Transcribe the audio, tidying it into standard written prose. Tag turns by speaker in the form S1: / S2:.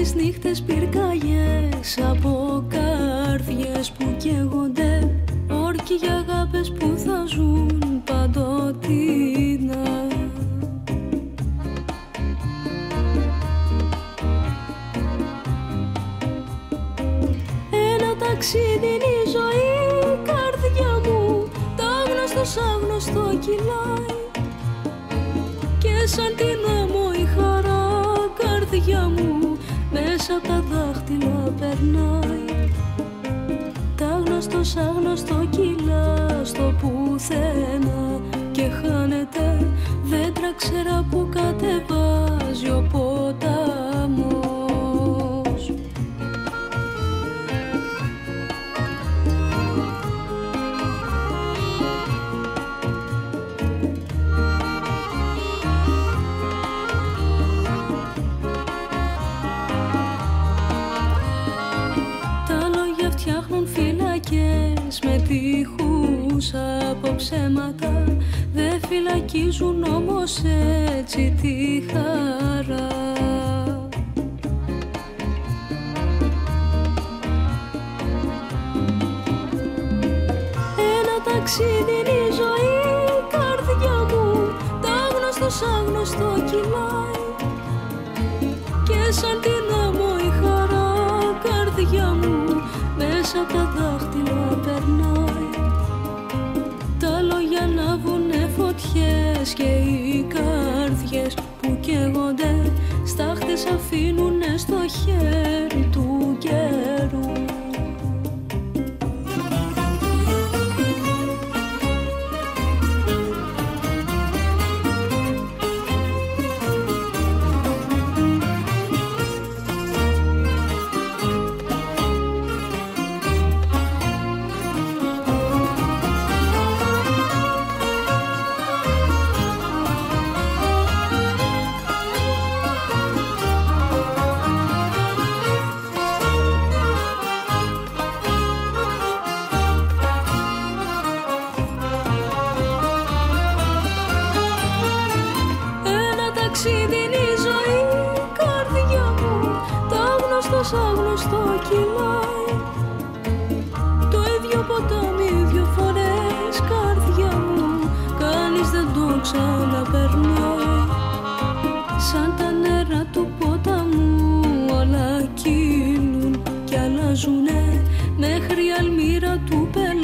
S1: τις νύχτες πυρκαγιές από καρδιές που καίγονται, όρκοι για αγάπες που θα ζουν παντοτινά. Ένα ταξίδι είναι η ζωή, καρδιά μου, τ' άγνωστο σ' άγνωστο κυλάει, και σαν την άμμο η χαρά, καρδιά μου, μέσα απ' τα δάχτυλα περνάει. Τ' άγνωστο σ' άγνωστο κυλά στο πουθενά και χάνεται δέντρα ξερά που κατεβάζει ο ποταμός. Με τείχους από ψέματα, δε φυλακίζουν όμως έτσι τη χαρά. Ένα ταξίδι είναι η ζωή, καρδιά μου, τ' άγνωστο σ' άγνωστο κυλάει, και σαν την άμμο η χαρά, καρδιά μου, μέσα απ' τα δάχτυλα περνάει. Τα λόγια ανάβουνε φωτιές και οι καρδιές που καίγονται στάχτες αφήνουνε στο χέρι του καιρού. Σ' άγνωστο κυλάει, το ίδιο ποτάμι δυο φορές, καρδιά μου, κανείς δεν το ξαναπερνάει. Σαν τα νερά του ποταμού όλα κύλουν κι αλλάζουνε μέχρι η αλμύρα του πελά.